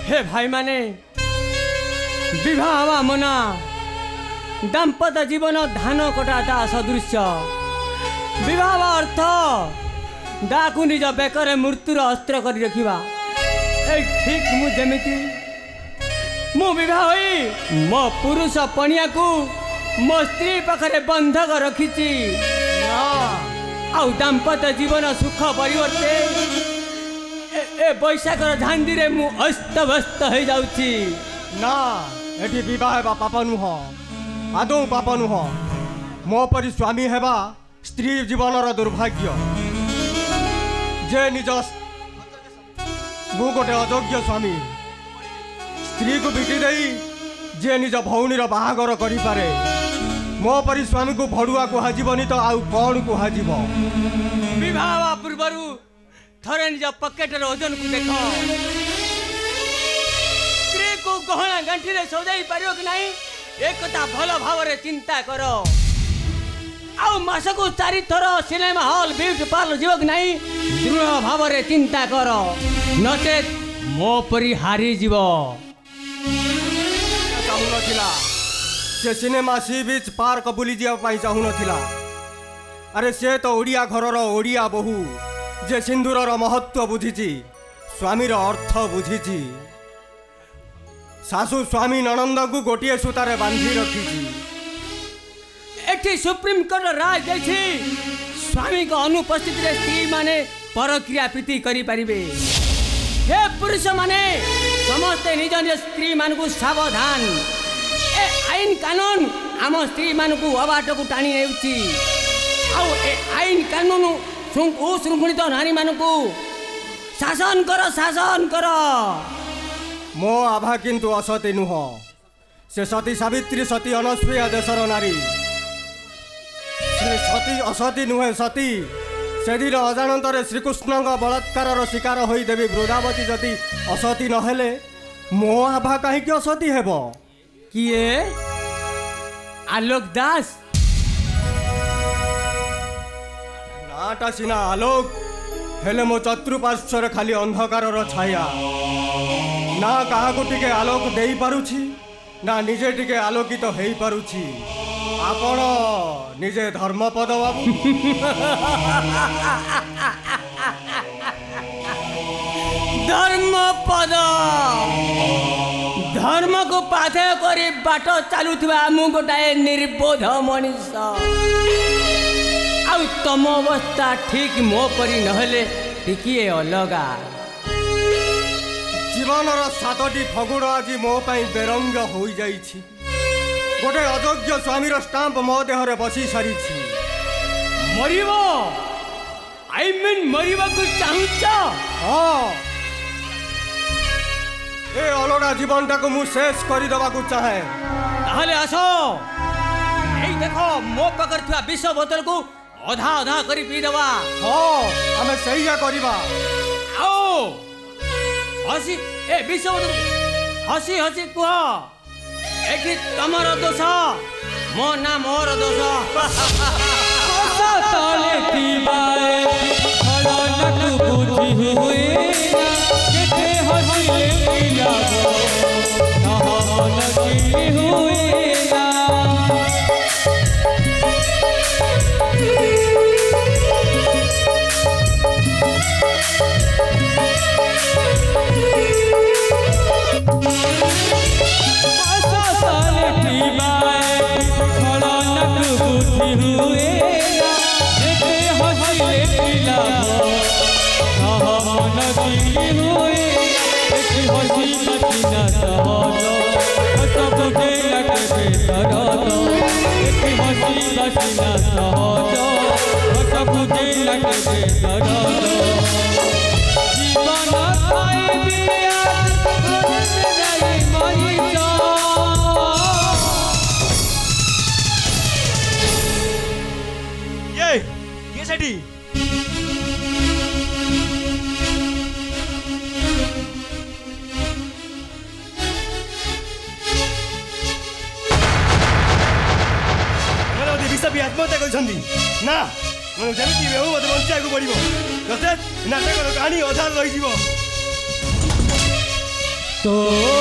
हे भाई माने विवाह मना दाम्पत्य जीवन धान कटाता सदृश विवाह अर्थ दाकू निज बेकर मृत्युर अस्त्र कर रखा ठीक मुझे मु विवाह होई मो पुरुष पणिया को मो स्त्री पाखरे बंधक रखी दाम्पत्य जीवन सुख परिवर्ते ए बैशाखर झांदी रे मु अस्त व्यस्त हो जाउची ना एठी विवाह हेबा पाप नुह आदौ पाप नुह मो परि स्वामी हेबा स्त्री जीवनर दुर्भाग्य जे निज मु गोटे अयोग्य स्वामी स्त्री को बिटी देई जे निज भौणीर बाहागर करि पारे मो परि स्वामी को भड़ुआ कुहाजीबनी तो आउ कौन कुहाजीब विवाह पूर्वरु थरे निज पकेटर ओजन को देख स्त्री को गहना गंठी रे सजाई पारियो कि नहीं एक कथा भल भाव रे चिंता कर आउ मास को 4 थर सिनेमा हॉल ब्यूटी पार्लर जीव कि नहीं दृढ़ भाव रे चिंता कर नचेत मो परि हारी जीव चाहू नथिला से सिनेमा सी बीच पार्क बुली जिया पाई चाहू नथिला अरे से तो ओडिया घरर ओडिया बहु जे सिंदूरर महत्व बुझीची स्वामीर अर्थ बुझीची सासु स्वामी ननंद को गोटे सूतारे बांधी रखी एठी सुप्रीम कोर्ट राय देछि स्वामी को अनुपस्थित रे स्त्री माने परक्रिया प्रीति करि परिबे हे पुरुष माने समस्त निज निज स्त्री मान को सावधान ए आईन कानून आम स्त्री मान को अबाट को टाणी नेउची आ ए आईन कानून श्रृंखलित नारी मान को शासन कर मो आभा किंतु असती नुह से सती सावित्री सती अनसुया देशर नारी से सती असती नुहे सती से दिन अजाणतरे श्रीकृष्ण बलात्कार शिकार होई देवी वृंदावती जदि असती नहेले मो आभा कहीं असती हेब किए आलोक दास नाटा सिना आलोक हेले मो चतुर्पार्श्वर खाली अंधकार छाया ना काहाकू टिके आलोक देई पारुछि ना निजे टिके आलोकित हेई पारुछि आपण निजे धर्मपद बाबू धर्मपद धर्म को पाथेय करी बाट चलुवा मु गोटाए निर्बोध मनीष आउ तम अवस्था ठीक मो परी नहले टिकिए अलगा जीवनर 7टी फगुण आज मो पाई बेरंग हो जाइछि गोटे अयोग्य स्वामीर स्टाम्प मो देहरे बसी सारी मरिबो आई मीन मरिबा को चाहुछ हां ए अलोड़ा जीवनटा को मु शेष करि दबा को चाहे ताहले आसो एई देखो मो पकर थुआ विष बोतल को अधा अधा करी पी दवा हां हमें सहीया करबा आओ हसी ए विष बोतल हसी हसी कुह एठी तमर दोष मो ना मोर दोष ताले तीबाए हलन तू बुझी हुए जेते हसीले पिया कहां लगी हुए ना ये सेठी आत्महत्या करछंदी ना मन जमिति बेहु मते बंचिया को पड़िबो जते नाटक कहानी अधार रही जीवो तो